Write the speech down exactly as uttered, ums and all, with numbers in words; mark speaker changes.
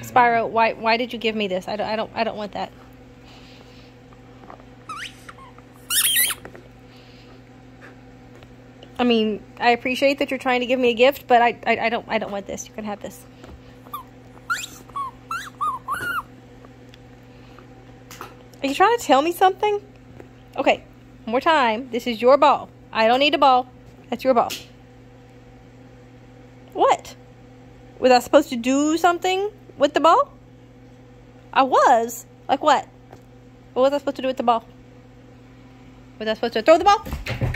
Speaker 1: Spyro, why why did you give me this? I don't I don't I don't want that. I mean, I appreciate that you're trying to give me a gift, but I I, I don't I don't want this. You can have this. Are you trying to tell me something? Okay, one more time. This is your ball. I don't need a ball. That's your ball. What? Was I supposed to do something with the ball? I was. Like what? What was I supposed to do with the ball? Was I supposed to throw the ball?